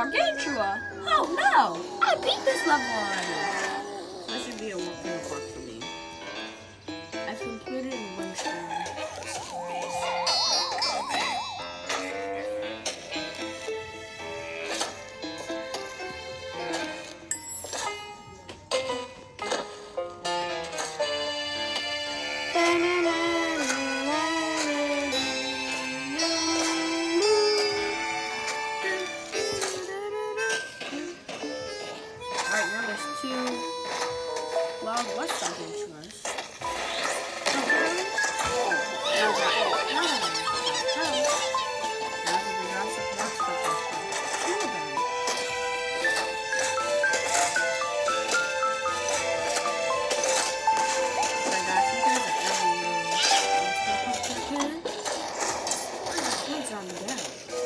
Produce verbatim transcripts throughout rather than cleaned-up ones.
gargantua. Oh no! I beat this level already. That should be a walk in the park for me. I've completed one stream. Alright, now there's two Wild West gargantuars. Oh, really? Now that now that I know, now that the Jurassic Park gargantuar. Cool then. So I got you guys at every room. Where's the kids on the down?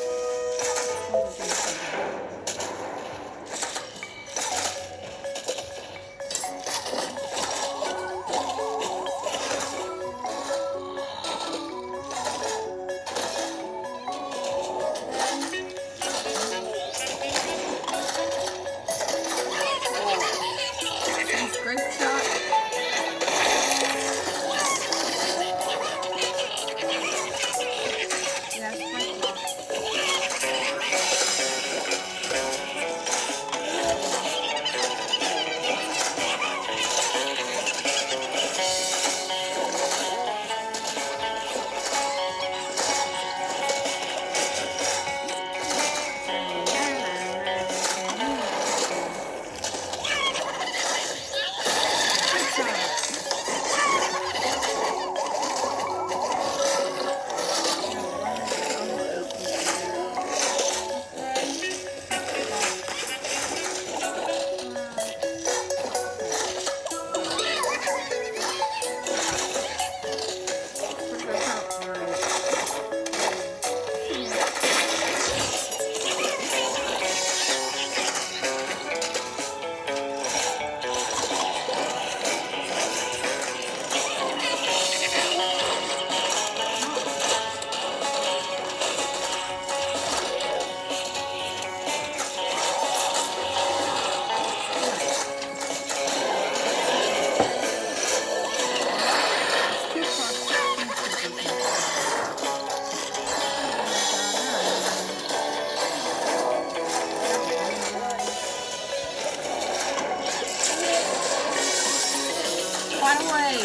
Great shot. That's quite long. Finally!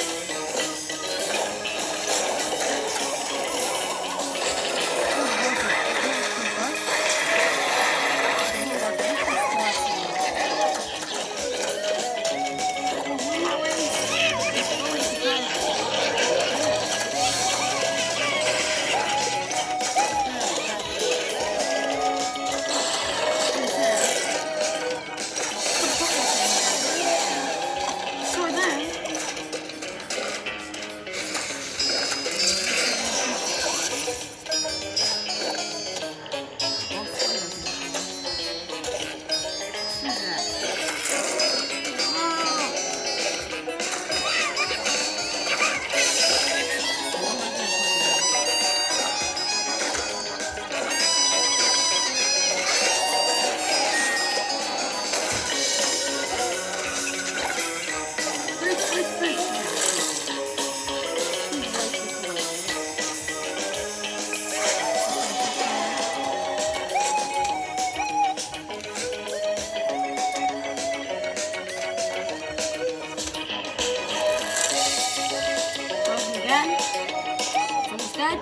Dead.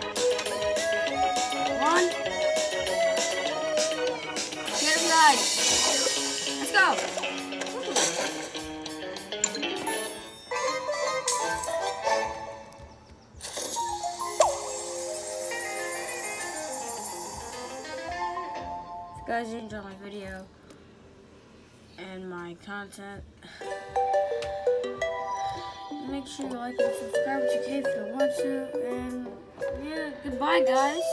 One. Get him, guys. Let's go. If you guys enjoyed my video and my content, make sure you like and subscribe if you can if you want to, and yeah, goodbye guys.